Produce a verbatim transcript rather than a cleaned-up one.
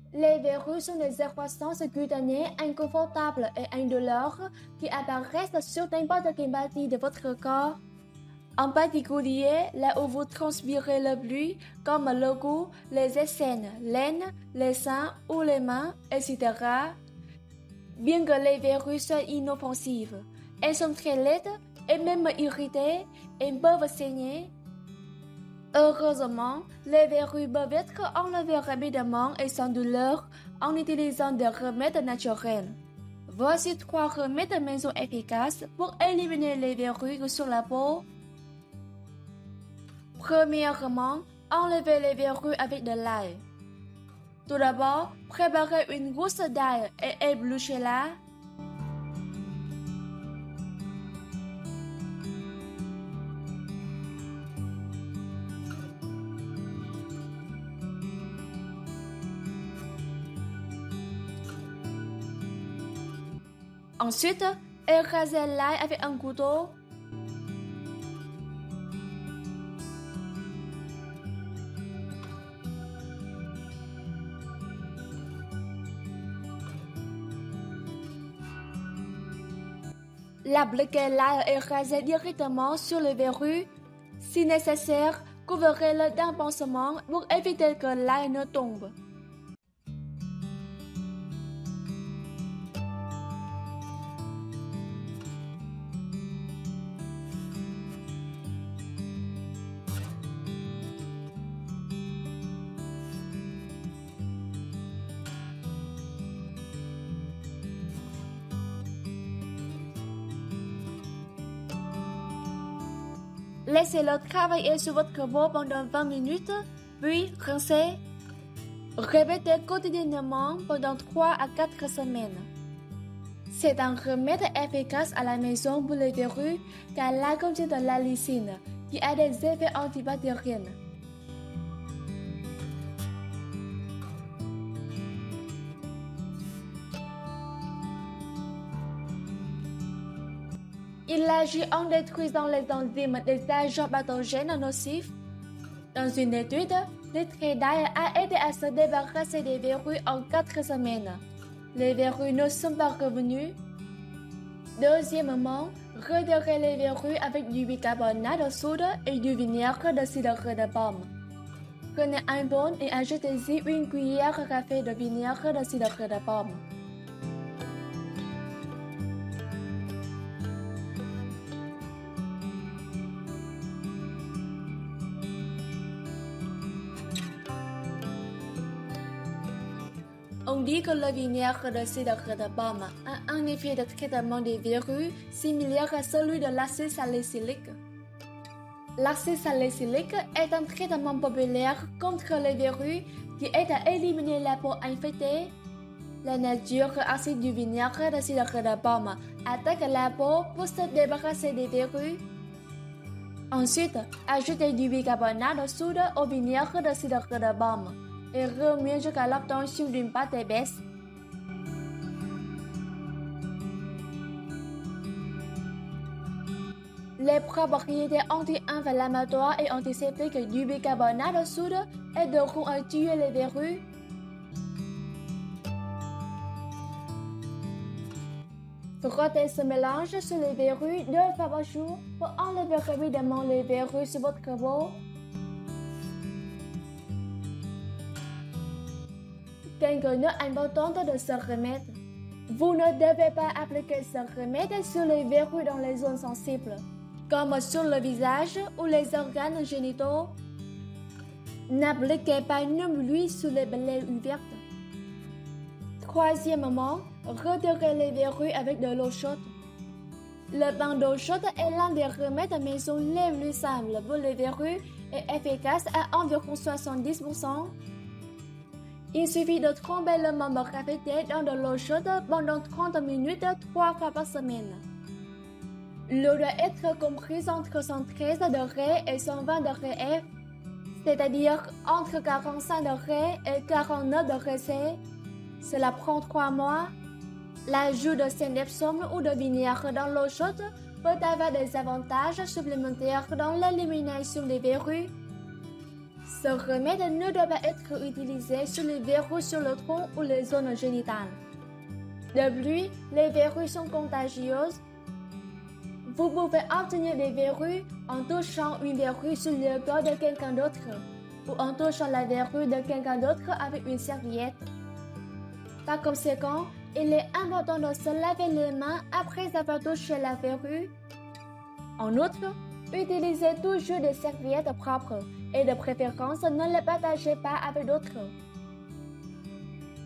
Les verrues sont des excroissances cutanées inconfortables et indolores qui apparaissent sur n'importe quelle partie de votre corps. En particulier, là où vous transpirez le plus, comme le cou, les aisselles, l'aine, les seins ou les mains, et cetera. Bien que les verrues soient inoffensives, elles sont très laides et même irritées et peuvent saigner. Heureusement, les verrues peuvent être enlevées rapidement et sans douleur en utilisant des remèdes naturels. Voici trois remèdes maison efficaces pour éliminer les verrues sur la peau. Premièrement, enlevez les verrues avec de l'ail. Tout d'abord, préparez une gousse d'ail et épluchez-la. Ensuite, écrasez l'ail avec un couteau. Appliquez l'ail écrasé directement sur les verrues. Si nécessaire, couvrez-le d'un pansement pour éviter que l'ail ne tombe. Laissez-le travailler sur votre peau pendant vingt minutes, puis rincez. Répétez quotidiennement pendant trois à quatre semaines. C'est un remède efficace à la maison pour les verrues car l'ail contient de la lysine qui a des effets antibactériens. Il agit en détruisant les enzymes des agents pathogènes nocifs. Dans une étude, le trait d'ail a aidé à se débarrasser des verrues en quatre semaines. Les verrues ne sont pas revenues. Deuxièmement, retirez les verrues avec du bicarbonate de soude et du vinaigre de cidre de pomme. Prenez un bol et ajoutez-y une cuillère à café de vinaigre de cidre de pomme. On dit que le vinaigre de cidre de pomme a un effet de traitement des verrues similaire à celui de l'acide salicylique. L'acide salicylique est un traitement populaire contre les verrues qui aide à éliminer la peau infectée. La nature acide du vinaigre de cidre de pomme attaque la peau pour se débarrasser des verrues. Ensuite, ajoutez du bicarbonate de soude au vinaigre de cidre de pomme et remuez jusqu'à l'obtention d'une pâte épaisse. Les propriétés anti-inflammatoires et antiseptiques du bicarbonate de soude aideront à tuer les verrues. Frottez ce mélange sur les verrues deux fois par jour pour enlever rapidement les verrues sur votre peau. Quelque note importante de ce remède. Vous ne devez pas appliquer ce remède sur les verrues dans les zones sensibles, comme sur le visage ou les organes génitaux. N'appliquez pas non plus sur les plaies ouvertes. Troisièmement, retirez les verrues avec de l'eau chaude. Le bain d'eau chaude est l'un des remèdes maison les plus simples pour les verrues et efficace à environ soixante-dix pour cent. Il suffit de tremper le membre affecté dans de l'eau chaude pendant trente minutes trois fois par semaine. L'eau doit être comprise entre cent treize degrés et cent vingt degrés F, c'est-à-dire entre quarante-cinq degrés et quarante-neuf degrés C. Cela prend trois mois. L'ajout de sel d'Epsom ou de vinaigre dans l'eau chaude peut avoir des avantages supplémentaires dans l'élimination des verrues. Ce remède ne doit pas être utilisé sur les verrues sur le tronc ou les zones génitales. De plus, les verrues sont contagieuses. Vous pouvez obtenir des verrues en touchant une verrue sur le corps de quelqu'un d'autre ou en touchant la verrue de quelqu'un d'autre avec une serviette. Par conséquent, il est important de se laver les mains après avoir touché la verrue. En outre, utilisez toujours des serviettes propres et de préférence ne les partagez pas avec d'autres.